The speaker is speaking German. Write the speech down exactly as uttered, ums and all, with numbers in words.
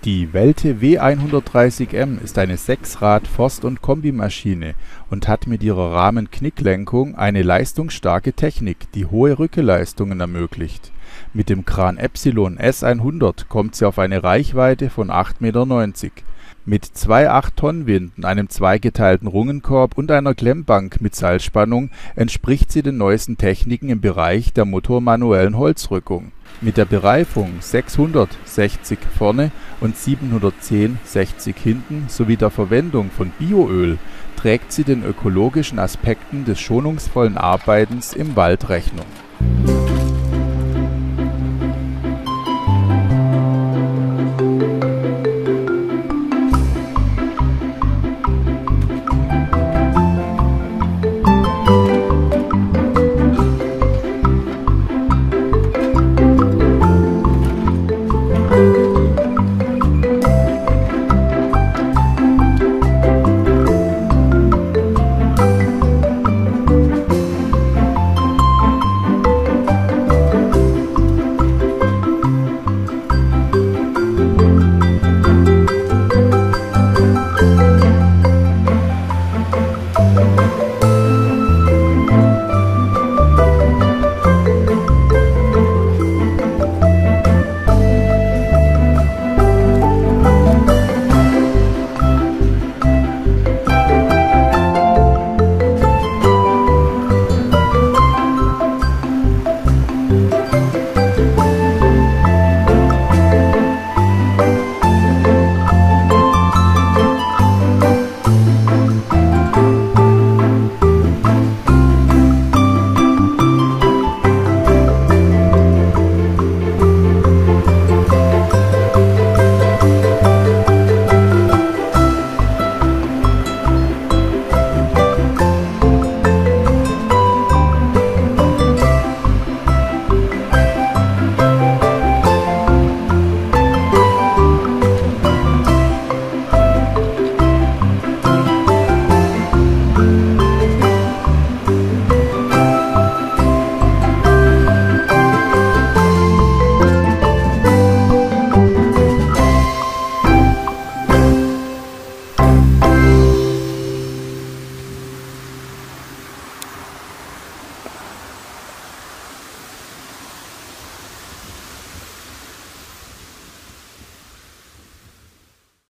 Die Welte W hundertdreißig M ist eine Sechsrad-Forst- und Kombimaschine und hat mit ihrer Rahmen-Knicklenkung eine leistungsstarke Technik, die hohe Rückeleistungen ermöglicht. Mit dem Kran Epsilon S hundert kommt sie auf eine Reichweite von acht Meter neunzig. Mit zwei acht-Tonnen-Winden, einem zweigeteilten Rungenkorb und einer Klemmbank mit Seilspannung entspricht sie den neuesten Techniken im Bereich der motormanuellen Holzrückung. Mit der Bereifung sechshundert sechzig vorne und siebenhundertzehn sechzig hinten sowie der Verwendung von Bioöl trägt sie den ökologischen Aspekten des schonungsvollen Arbeitens im Wald Rechnung.